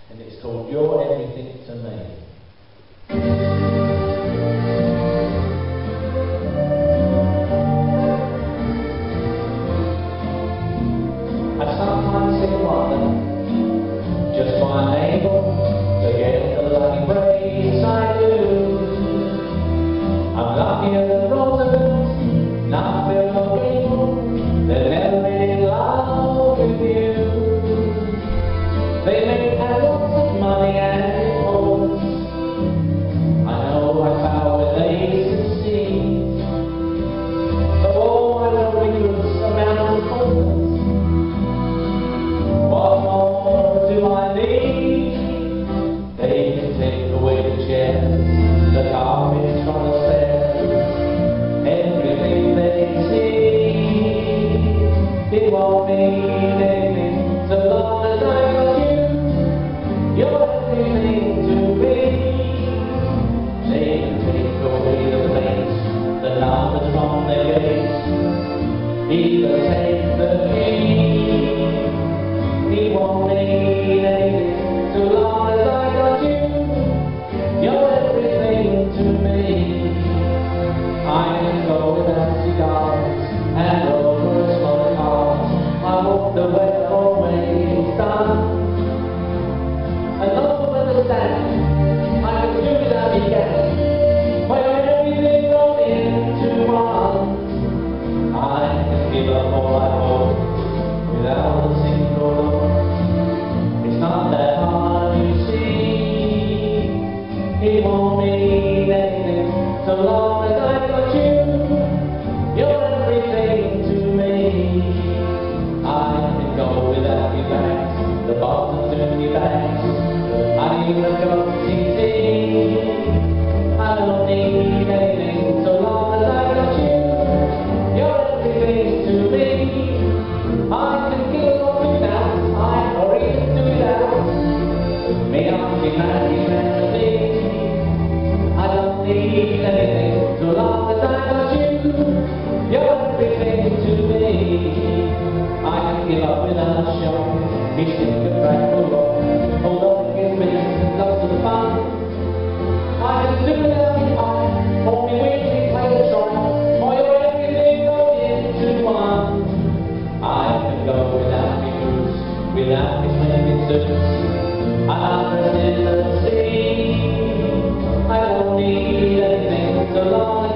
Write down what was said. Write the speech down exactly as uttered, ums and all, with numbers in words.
and it's called You're Everything to Me. I sometimes sit and wonder, just my neighbour, to get the lucky praise I do. I'm luckier than Roosevelt, not Bill or Gable, they're never been in love with you. They may have lots of money and homes, I know I found where they succeed, but all my lovely roots around the corner. What more do I need? They can take away the chairs, the carpets from the stairs, everything they see. It won't mean anything so long as I got you. You're everything to me. They can take away the plates, the numbers from their gates, even take the key. It won't mean anything so long as I got you. You're everything to me. I can go without cigars and over a small car. I walk the way always done. And don't understand, I can do without you again. When everything rolled into one, I can give up all I hold without a single look. It's not that hard, you see. It won't mean anything so long as I got you. You're everything to me. I can go without your bags, the bottoms in your bags. I even go T T. I don't need anything so long as I got you. You're everything to me. I can kill or without, I or even do without. Me on the magic melody. I don't need anything so long as I got you. You're everything to me. I can give up without a show. He stick a crack or roll. Hold on, give me lots of fun. I can do without you, I hold me with me, play the drum. For you're everything rolled into one. I can go without me boots, without me swimming suits. I'm dressed in the sea. I don't need anything so long